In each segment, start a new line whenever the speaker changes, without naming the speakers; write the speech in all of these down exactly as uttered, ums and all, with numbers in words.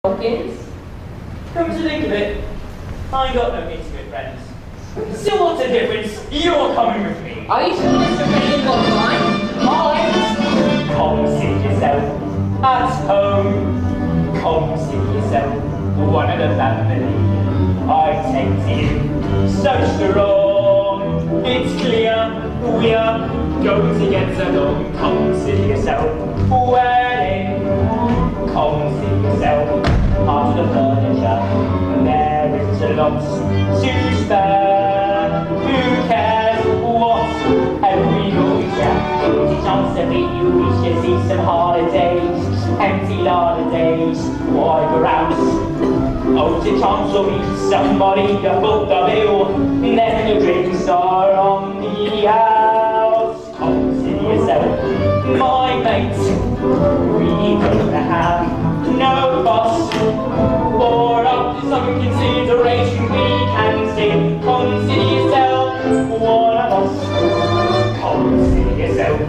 Hopkins?
Come to think of it, I ain't got no intimate friends. So what's the difference? You're coming with me.
Are you sure Mister Payne's got mine?
Alright. Come sit yourself at home. Come sit yourself, one of the family. I take to you so strong. It's clear we're going to get along. Come sit yourself, wedding. Come sit yourself after the furniture. There is a lot to spare. Who cares what? And we will be chat. It's a chance to meet you. We should see some holidays. Empty holidays. Why go round? Oh, it's a chance to meet somebody to foot the bill. And then your drinks are on the house. Come sit yourself, my mate. We gonna have no fuss or up to some consideration. We can sit. Come sit yourself, one of us. Come sit yourself.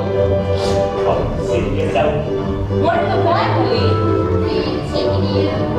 Uh-oh.
Come sit yourself.
What is the plan, Willie?
We're taking you